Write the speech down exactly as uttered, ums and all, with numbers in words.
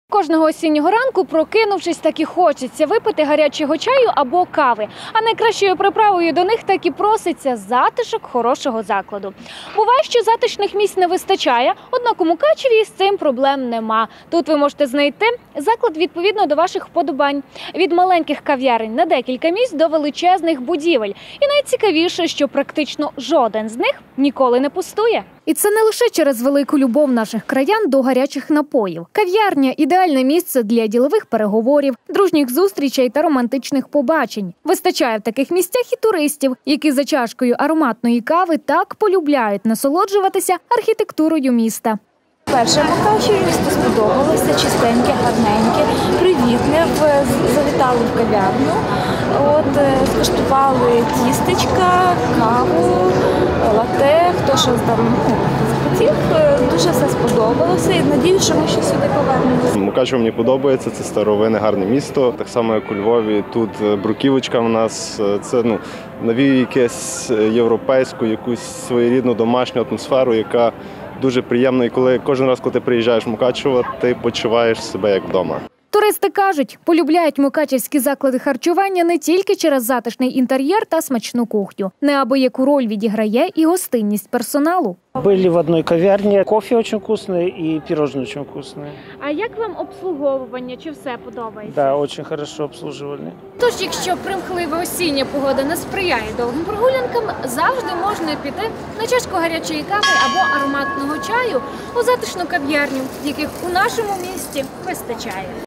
Кожного осіннього ранку, прокинувшись, так і хочеться випити гарячого чаю або кави. А найкращою приправою до них так і проситься затишок хорошого закладу. Буває, що затишних місць не вистачає, однак у Мукачеві з цим проблем нема. Тут ви можете знайти заклад відповідно до ваших вподобань. Від маленьких кав'ярень на декілька місць до величезних будівель. І найцікавіше, що практично жоден з них ніколи не пустує. І це не лише через велику любов наших краян до гарячих напоїв. Кав'ярня – ідеальне місце для ділових переговорів, дружніх зустрічей та романтичних побачень. Вистачає в таких місцях і туристів, які за чашкою ароматної кави так полюбляють насолоджуватися архітектурою міста. Перше Мукачеві місто сподобалося, чистеньке, гарненьке, привітне. Завітали в кав'ярню, от, скуштували тістечка, каву, лате, хто що там захотів. Дуже все сподобалося і надіюсь, що ми ще сюди повернемося. Мукачево мені подобається, це старовинне, гарне місто. Так само, як у Львові, тут бруківочка у нас, це ну, навіює якусь європейську, якусь своєрідну домашню атмосферу, яка дуже приємно, і коли кожен раз, коли ти приїжджаєш в Мукачево, ти почуваєш себе як вдома. Туристи кажуть, полюбляють мукачевські заклади харчування не тільки через затишний інтер'єр та смачну кухню. Неабияку роль відіграє і гостинність персоналу. Были в одной кав'ярні, кофе очень вкусный и пирожные очень вкусные. А як вам обслуговування? Чи все подобається? Да, очень хорошо обслуживали. Тож, якщо примхлива осіння погода не сприяє довгим прогулянкам, завжди можна піти на чашку гарячої кави або ароматного чаю у затишну кав'ярню, яких у нашому місті вистачає.